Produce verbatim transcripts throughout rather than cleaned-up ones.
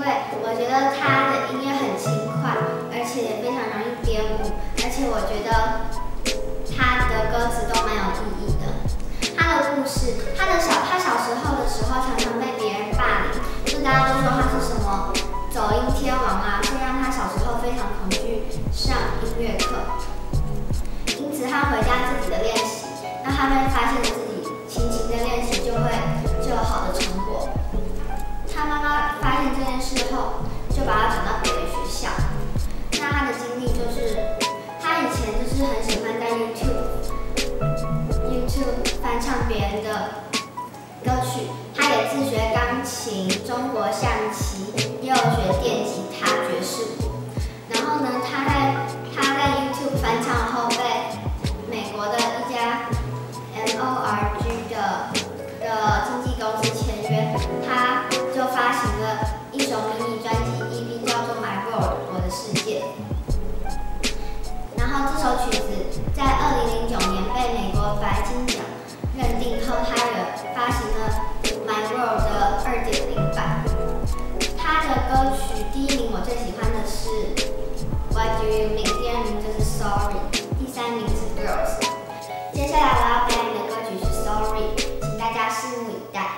为我觉得他的音乐很轻快，而且也非常容易编舞，而且我觉得他的歌词都蛮有意义的。他的故事，他的小他小时候的时候常常被别人霸凌，就是大家都说他是什么走音天王啊，所以让他小时候非常恐惧上音乐课。因此他回家自己的练习，那他会发现自己勤勤的练习就会就有好的成果。他妈妈发现这件事后，就把他转到别的学校。那他的经历就是，他以前就是很喜欢在 YouTube YouTube 翻唱别人的歌曲，他也自学钢琴、中国象棋，也有学电吉他、爵士鼓。然后呢，他在他在 YouTube 翻唱后被美国的一家 M O R G 的的经纪公司签约，他就发行了一首迷你专辑 E P， 叫做《My World》我的世界。然后这首曲子在二零零九年被美国白金奖认定后，他也发行了《My World》的二点零版。他的歌曲第一名我最喜欢的是《What Do You Mean》，第二名就是《Sorry》，第三名是《Girls》。接下来我要表演的歌曲是《Sorry》，请大家拭目以待。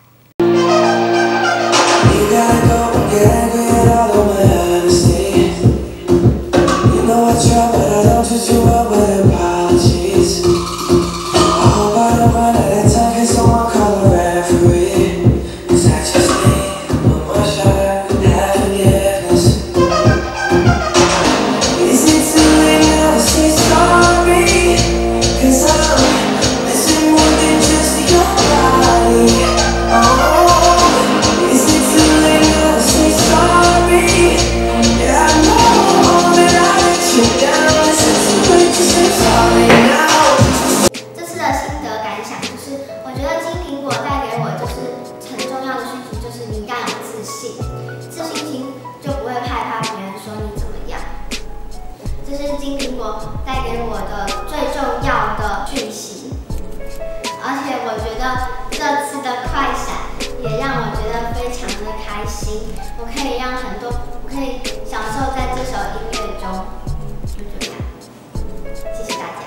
这是金苹果带给我的最重要的讯息，而且我觉得这次的快闪也让我觉得非常的开心，我可以让很多，我可以享受在这首音乐中，就这样，谢谢大家。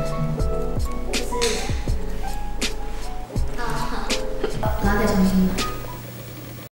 就是，啊，然后再重新吧。